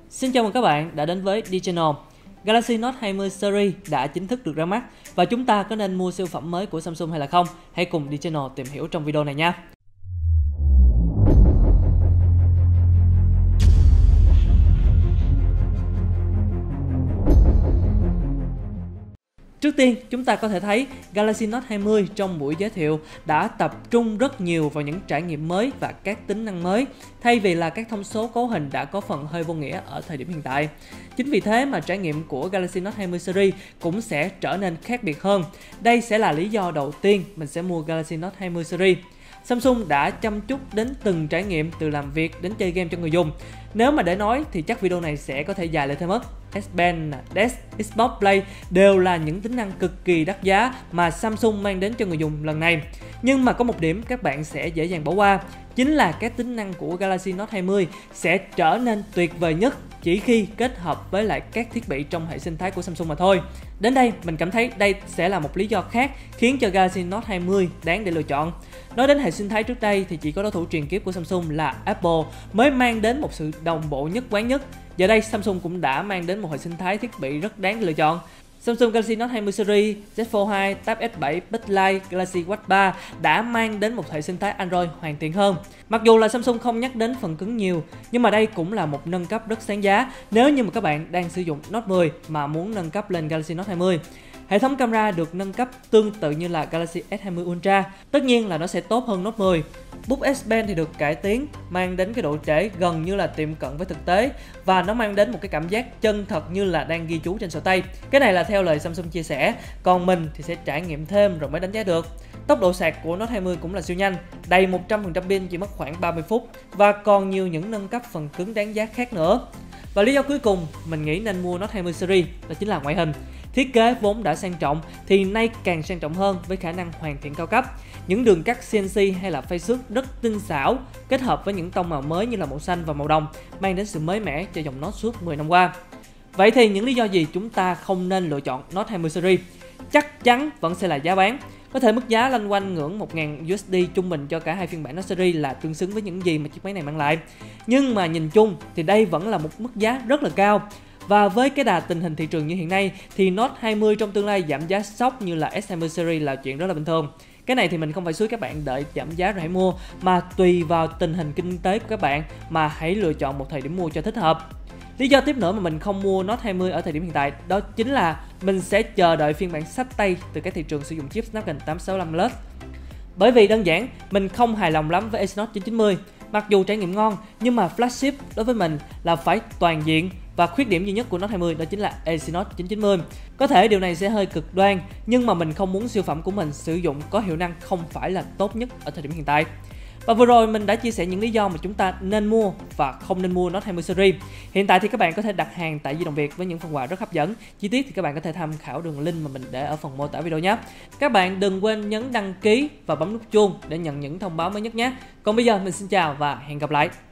Xin chào mừng các bạn đã đến với D-Channel. Galaxy Note 20 series đã chính thức được ra mắt và chúng ta có nên mua siêu phẩm mới của Samsung hay là không? Hãy cùng D-Channel tìm hiểu trong video này nha. Trước tiên, chúng ta có thể thấy Galaxy Note 20 trong buổi giới thiệu đã tập trung rất nhiều vào những trải nghiệm mới và các tính năng mới, thay vì là các thông số cấu hình đã có phần hơi vô nghĩa ở thời điểm hiện tại. Chính vì thế mà trải nghiệm của Galaxy Note 20 series cũng sẽ trở nên khác biệt hơn. Đây sẽ là lý do đầu tiên mình sẽ mua Galaxy Note 20 series. Samsung đã chăm chút đến từng trải nghiệm từ làm việc đến chơi game cho người dùng. Nếu mà để nói thì chắc video này sẽ có thể dài lên thêm mất. S Pen, Dex, Xbox Play đều là những tính năng cực kỳ đắt giá mà Samsung mang đến cho người dùng lần này. Nhưng mà có một điểm các bạn sẽ dễ dàng bỏ qua, chính là các tính năng của Galaxy Note 20 sẽ trở nên tuyệt vời nhất chỉ khi kết hợp với lại các thiết bị trong hệ sinh thái của Samsung mà thôi. Đến đây mình cảm thấy đây sẽ là một lý do khác khiến cho Galaxy Note 20 đáng để lựa chọn. Nói đến hệ sinh thái trước đây thì chỉ có đối thủ truyền kiếp của Samsung là Apple mới mang đến một sự đồng bộ nhất quán nhất. Giờ đây Samsung cũng đã mang đến một hệ sinh thái thiết bị rất đáng để lựa chọn. Samsung Galaxy Note 20 series, Z Fold 2, Tab S7, Backlight, Galaxy Watch 3 đã mang đến một hệ sinh thái Android hoàn thiện hơn. Mặc dù là Samsung không nhắc đến phần cứng nhiều, nhưng mà đây cũng là một nâng cấp rất sáng giá nếu như mà các bạn đang sử dụng Note 10 mà muốn nâng cấp lên Galaxy Note 20. Hệ thống camera được nâng cấp tương tự như là Galaxy S20 Ultra, tất nhiên là nó sẽ tốt hơn Note 10. Bút S Pen thì được cải tiến, mang đến cái độ trễ gần như là tiệm cận với thực tế và nó mang đến một cái cảm giác chân thật như là đang ghi chú trên sổ tay. Cái này là theo lời Samsung chia sẻ, còn mình thì sẽ trải nghiệm thêm rồi mới đánh giá được. Tốc độ sạc của Note 20 cũng là siêu nhanh, đầy 100% pin chỉ mất khoảng 30 phút và còn nhiều những nâng cấp phần cứng đáng giá khác nữa. Và lý do cuối cùng mình nghĩ nên mua Note 20 series đó chính là ngoại hình. Thiết kế vốn đã sang trọng thì nay càng sang trọng hơn với khả năng hoàn thiện cao cấp. Những đường cắt CNC hay là phay xước rất tinh xảo kết hợp với những tông màu mới như là màu xanh và màu đồng mang đến sự mới mẻ cho dòng Note suốt 10 năm qua. Vậy thì những lý do gì chúng ta không nên lựa chọn Note 20 series? Chắc chắn vẫn sẽ là giá bán. Có thể mức giá loanh quanh ngưỡng 1.000 USD trung bình cho cả hai phiên bản Note series là tương xứng với những gì mà chiếc máy này mang lại. Nhưng mà nhìn chung thì đây vẫn là một mức giá rất là cao. Và với cái đà tình hình thị trường như hiện nay thì Note 20 trong tương lai giảm giá sốc như là S20 series là chuyện rất là bình thường. Cái này thì mình không phải xúi các bạn đợi giảm giá rồi hãy mua, mà tùy vào tình hình kinh tế của các bạn mà hãy lựa chọn một thời điểm mua cho thích hợp. Lý do tiếp nữa mà mình không mua Note 20 ở thời điểm hiện tại đó chính là mình sẽ chờ đợi phiên bản xách tay từ các thị trường sử dụng chip Snapdragon 865 Plus. Bởi vì đơn giản mình không hài lòng lắm với Exynos 990. Mặc dù trải nghiệm ngon nhưng mà flagship đối với mình là phải toàn diện, và khuyết điểm duy nhất của Note 20 đó chính là Exynos 990. Có thể điều này sẽ hơi cực đoan nhưng mà mình không muốn siêu phẩm của mình sử dụng có hiệu năng không phải là tốt nhất ở thời điểm hiện tại. Và vừa rồi mình đã chia sẻ những lý do mà chúng ta nên mua và không nên mua Note 20 series. Hiện tại thì các bạn có thể đặt hàng tại Di động Việt với những phần quà rất hấp dẫn. Chi tiết thì các bạn có thể tham khảo đường link mà mình để ở phần mô tả video nhé. Các bạn đừng quên nhấn đăng ký và bấm nút chuông để nhận những thông báo mới nhất nhé. Còn bây giờ mình xin chào và hẹn gặp lại.